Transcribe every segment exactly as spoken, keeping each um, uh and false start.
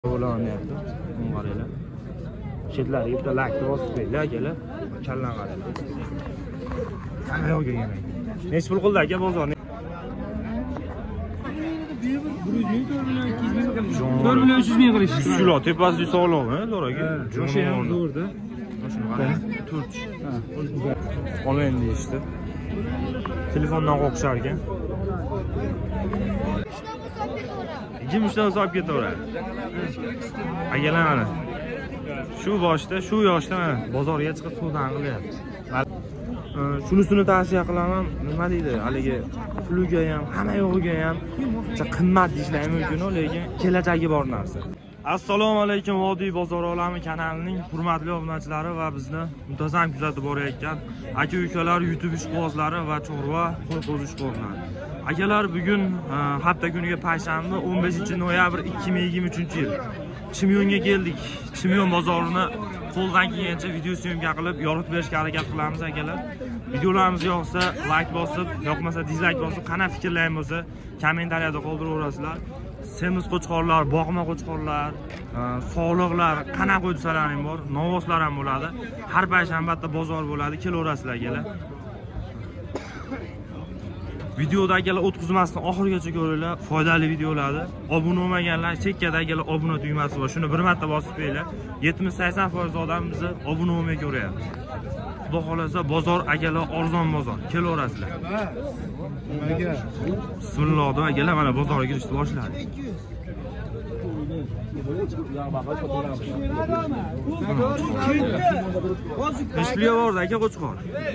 Bo'lanyapti. Bunga qaranglar. Chetlariga bitta lakni bosib qo'yinglar, akalar. Kallan qaranglar. Hamma yo'q yana. Necha pul qildi aka bozorni? to'rt million uch yuz ming qilish. Shular tepasida sog'lom-a, loraga. O'sha ham zo'rda. Shuni qarang. to'rt. Olayin deyishdi. Telefondan qo'qishar ekan. yigirma uchdan olib ketaveradi. Akalar mana shu boshda, shu yoshda mana bozorga chiqib savdo qilyapti. Shunisini tavsiya qilaman. Nima deydi? Haligi puliga ham, hamma yo'g'iga ham qimmat deyishlar mumkin, lekin kelajagi bor narsa. Assalomu alaykum, Vodiy bozor olami kanalining hurmatli obunachilari va bizni muntazam kuzatib borayotgan aka-ukalar, YouTube ishqibozlari va chorva qo'y-qo'zi ishqibozlari. Akalar, bugun hafta kuniga payshanba o'n beshinchi noyabr ikki ming yigirma uchinchi yil. Chimyonga keldik. Chimyon bozorini qo'ldan kelgancha video syomka qilib yoritib berishga harakat qilamiz akalar. Videolarimiz yoqsa like bosib, yoqmasa dislike bosib, qana fikrlaring bo'lsa kommentariyada qoldiraverasizlar. Semiz qo'chqorlar, boqma qo'chqorlar, sog'liqlar, qana qo'yisalaring bor, novvoslar ham bo'ladi. Har payshanbada bozor bo'ladi, kelaverasizlar akalar. Videoda akalar o'tkazmasdan oxirigacha ko'ringlar, foydali videolarni. Obuna bo'lmaganlar chekkada akalar obuna tugmasi bor. Shuni bir marta bosib qo'yinglar. yetmish sakson foiz odam bizni obuna bo'lmay ko'ryapti. Xudo xolasa bozor akalar arzon bozor. Kelaverasizlar. Nimaga? Bismillah akalar, mana bozorga kirishni boshladik. Necha pulga bordi aka qo'chqor?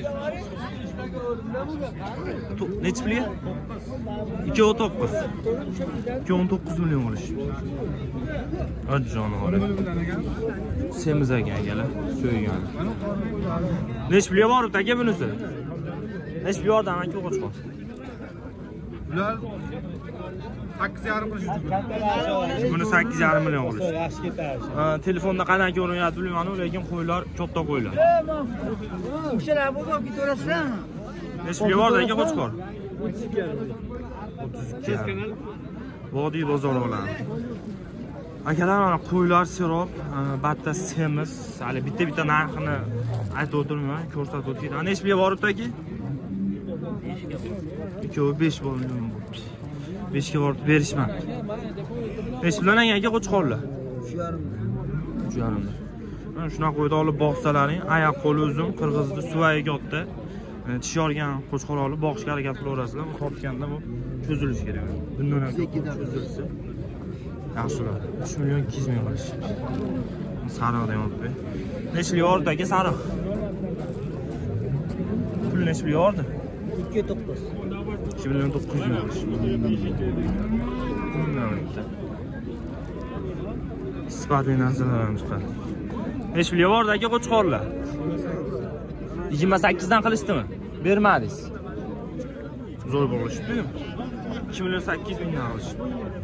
Necha pulga? ikki o'n to'qqiz. ikki o'n to'qqiz million qilish. Ajjon holi. Semiz aka akalar, so'ygan. Necha pulga boribdi aka bunisi? Necha pulga bordi aka qo'chqor? Bular sakkiz yarim million. Buni sakkiz yarim million qilish. Yaxshi ketadi. Ha, telefonda qanaqa ko'rinyapti bilmayman, lekin qo'ylar katta qo'ylar. O'shalar bozor ketaverasizlarmi? Necha pulga bordi aka qo'chqor? o'ttiz ikki. o'ttiz ikki. Vodiy bozori olami. Akalar, mana qo'ylar serob, batta semiz, hali bitta-bitta narxini aytib o'tirmayman, ko'rsatib o'tayman. Necha pulga boribdi aka? ikkovi besh million bo'libdi. besh ga borib berishmadi. Necha bilan aka qo'chqorlar? uch yarim. uch yarim. Mana shunaqa qo'yda olib boqsalaring, oyoq qo'li uzun, qirg'izda suvayi katta. Tish yorgan qo'chqor olib boqishga harakat qilaverasizlar. Tortganda bu cho'zilishi kerak. Bundan ham cho'zilsa yaxshi bo'ladi. uch million ikki yuz ming qilish. Sariqda ham olib. Necha pulga bordi aka sariq? Pul necha pulga bordi? ikki to'qqiz. ikki million to'qqiz yuz ming. Sifatli narsalar ham chiqadi. Necha pulga bordi aka qo'chqorlar? yigirma sakkiz dan qilishdimi? Bermadingiz. Zo'r bo'lishdi. ikki million sakkiz yuz ming dan qilishdi.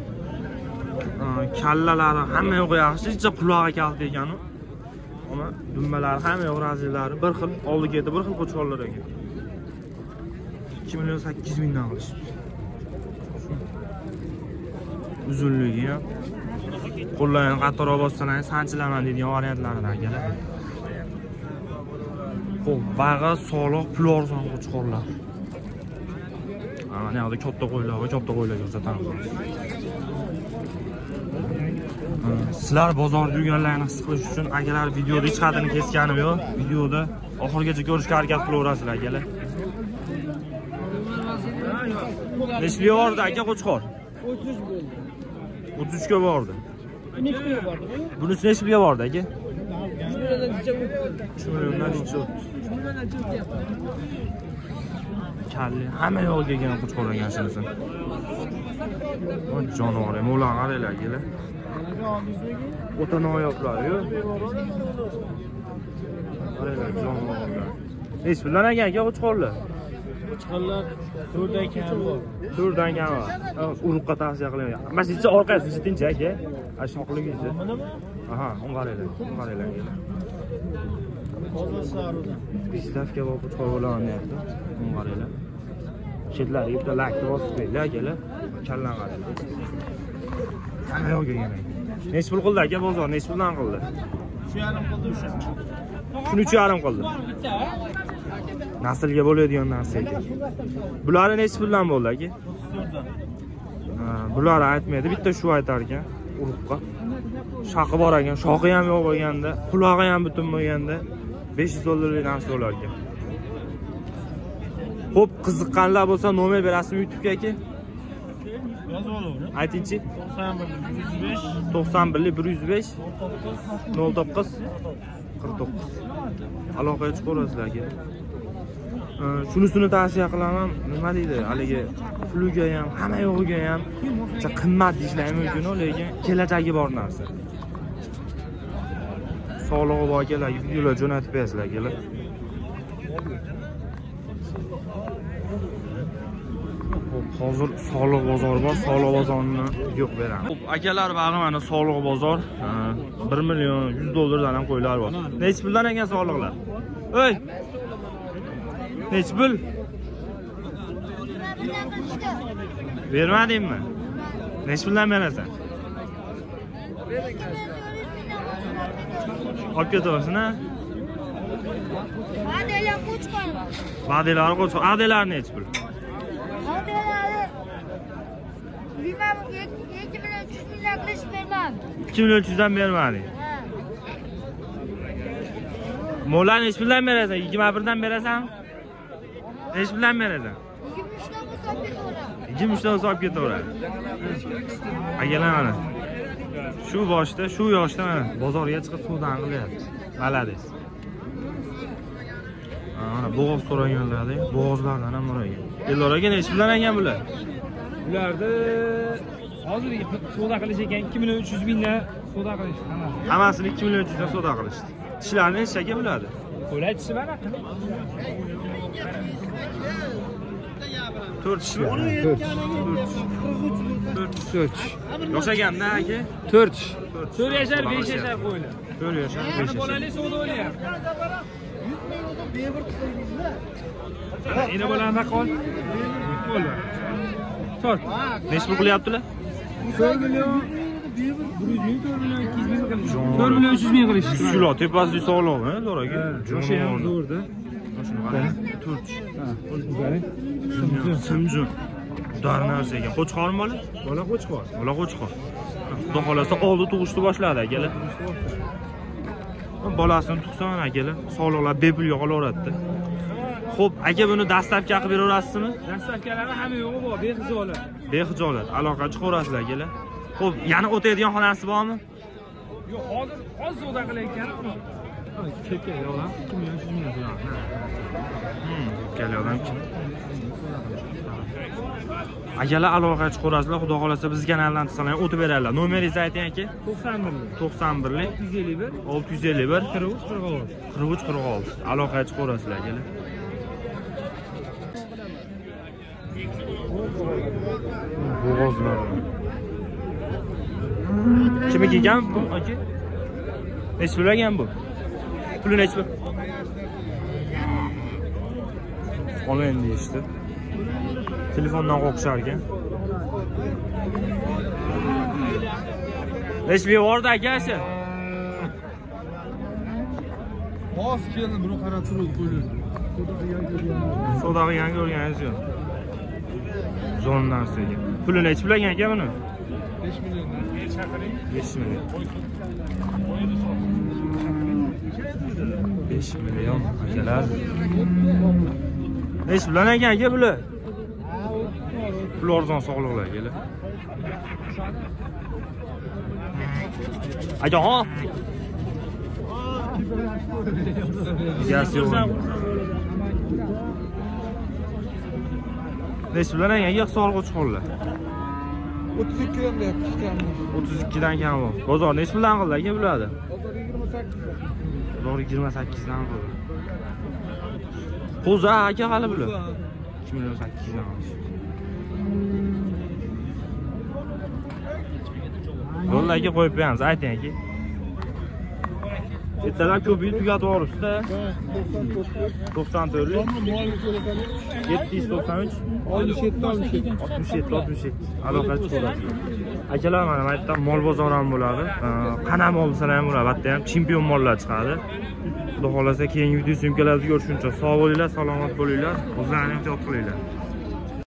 Kallalari hamma yo'q yaxshi, ichida qulog'i kalt ekanu. Ammo dummalari hamma yo'q razillari bir xil, oldi ketdi bir xil qo'chqorlar ekan. ikki million sakkiz yuz ming dan qilishdi. Uzunligi ham qo'llarni qattiqroq bossalar sanchilaman deydigan variantlaridan akalar. Xo'p, bag'i sog'liq, pul arzon qo'chqorlar. Mana yoqda katta qo'ylar va katta qo'ylar ko'rsatamiz. Sizlar bozorda yurganlarni his qilish uchun akalar videoda hech qadrini kesganim yo'q. Videoda oxirigacha ko'rishga harakat qilaverasizlar akalar. Necha pulga bordi aka qo'chqor? o'ttiz uch bo'ldi. o'ttiz uch ga bordi. necha pulga bordi? Bunisi necha pulga bordi aka? uch milliondan necha o'tdi? uch milliondan necha o'tdi? Kalli hamma yo'q kelgan qo'chqorlar shunisi. Voy jonivor, mo'la qaranglar kelar. O'ta noyoqlar-ku. Qaranglar jonivorlar. Necha puldan aka aka qo'chqorlar? Qo'chqorlar to'rtdan kam bor. to'rtdan kam bor. Urug'qa tavsiya qilaman. Mana shu orqasi tinch aka. Ana shu qilingiz. Aha, unga qaranglar. Unga qaranglar kelar. Bozor saridan. Pristavka bor qo'chqor bo'lanyapti. Unga qaranglar. Chetlariga bitta lakni bosib qo'yinglar akalar. Kallan qaranglar. Hamma yo'q yana. Necha pul qildi aka bozor? Necha puldan qildi? Shu yarim qildi o'sha. Shuni uch yarim qildi. Naslga bo'ladigan narsa ekan. Bularni necha puldan bo'ldi aka? Ha, bular aytmaydi, bitta shu aytar ekan urug'qa. Shaqi bor ekan, shoqi ham yo'q bo'lganda, qulog'i ham butun bo'lganda besh yuz dollarlik narsa bo'lar ekan. Xo'p, qiziqqanlar bo'lsa nomer berasizmi YouTube'ga aka? Yozib olaver. Aytingchi. to'qson bir bir yuz besh to'qson bir bir yuz besh nol to'qqiz qirq to'qqiz. Aloqaga chiqaverasizlar aka. Shunisini tavsiya qilaman. Nima deydi? Haligi puliga ham, hamma yo'g'iga ham juda qimmat deyishlar mumkin, lekin kelajagi bor narsa. Sog'lig'i bor akalar, videolar jo'natib berasizlar akalar. Hozir soliq bozori bor, soliq bozorini yo'q beraman. Xo'p, akalar, bag'i mana soliq bozor, bir million yuz dollardan ham qo'ylar bor. Necha puldan ekan soliqlar? Oy! Necha pul? Bermadingmi? Necha puldan berasan? Olib ketaversin-a? Vadelar qo'chqor. Vadelar qo'chqor. Adelar necha pul? ikki million uch yuz mingdan qilish bermadi. ikki million uch yuz dan bermading. Mo'lar necha puldan berasan? yigirma bir dan berasanmi? Necha puldan berasan? yigirma uchdan olib ketaveradi. yigirma uchdan olib ketaveradi. Akalar mana shu boshda, shu yoshda mana bozorga chiqib savdan qilyapti. Malades. Mana bo'g'oz so'raganlarda, bo'g'ozlardan ham so'ragan. Ellar aka necha puldan ekan bular? Bularni hozirgi savdo qilish ekan ikki million uch yuz mingdan savdo qilishdi hammasi. Hammasini ikki million uch yuz dan savdo qilishdi. Tishlarni necha aka bo'ladi? Qo'lay tishi mana. to'rt tish. to'rt. Yoshaganda aka? to'rt. to'rt yashar, besh yashar qo'ylar. to'rt yashar, besh yashar. Bolali savdo o'ynayapti. Ina bolani qol. Qo'llar. to'rt. Necha pul qilyaptilar? to'rt million bir yuz ming, to'rt million ikki yuz ming qilish. to'rt million uch yuz ming qilish. Shular tepasida sog'lom, ha, Loraga. Yoshi ham zo'rda. Shuni qarang. to'rt. Ha, o'zgaring. Simjun. Dar narsa ekan. Qo'chqormi bola? Bola qo'chqor. Bola qo'chqor. Xudo xolasa oldi tug'ishni boshladi akalar. Bolasini tug'san akalar, sog'liqlar bepul yo'qolaveradi. Xo'p, aka buni dastlabki qilib beraverasizmi? Dastlabkalari hamma yo'g'i bor, bexijolat. Bexijolat, aloqa chiqaverasizlar akalar. Xo'p, yana o'taydigan xonasi bormi? Yo'q, hozir hozir savdo qilayotgan uni. Ketgan yo'qlar, ikki million uch yuz ming so'radi. Hmm, kelganlar kim? Akalar aloqa chiqaverasizlar, xudo xolasa biz kanaldan tizimdan o'tib beradilar. Nomeringizni ayting aka. to'qson bir. to'qson bir olti yuz ellik bir. olti yuz ellik bir qirq uch qirq olti. qirq uch qirq olti. Aloqa chiqaverasizlar akalar. Bo'g'ozlar. Kimga ekan bu aka? Necha pul ekan bu? Puli necha pul? Omen deyishdi. Telefondan qo'qishar ekan. Necha pul bordi aka? Hop keldi, buni qarab turib qo'ydi. Savdoga yangi o'rganingiz yo'q. Zo'n narsa ekan. Puli necha pul ekan aka buni? besh million. besh million. besh million akalar. Necha pul ekan aka bular? Pul arzon sog'liqlar akalar. Aka ha. Gaz yo'q. Necha pul ekan aka sog'liq chiqollar? o'ttiz ikki dan deyapti. o'ttiz ikki dan kam bor. Bozor necha puldan qildi aka bularni? Bozor yigirma sakkiz. Bozor yigirma sakkiz dan qildi. Qo'za aka hali bular. ikki million sakkiz yuz dan qildi. Yo'llarga qo'yib beramiz, ayting aka. Bittalar ko'payib tugatib yuboribsiz-da. to'qson to'rt. yetti yuz to'qson uch. oltmish yetti oltmish yetti. Aloqa chiqadi. Akalar mana bu yerda mol bozori ham bo'ladi. Qana mol bo'lsalar ham bo'ladi. Bu yerda ham chempion mollar chiqadi. Xudo xolasa keyingi video syomkalarda ko'rishguncha sog' bo'linglar, salomat bo'linglar. O'zlaringizni ehtiyot qilinglar.